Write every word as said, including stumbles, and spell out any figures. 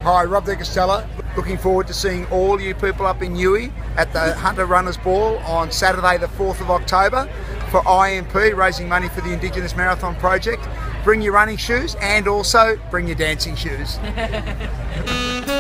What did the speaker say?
Hi, Rob Deek Looking forward to seeing all you people up in Newey at the Hunter Runners Ball on Saturday the fourth of October for I M P, raising money for the Indigenous Marathon Project. Bring your running shoes and also bring your dancing shoes.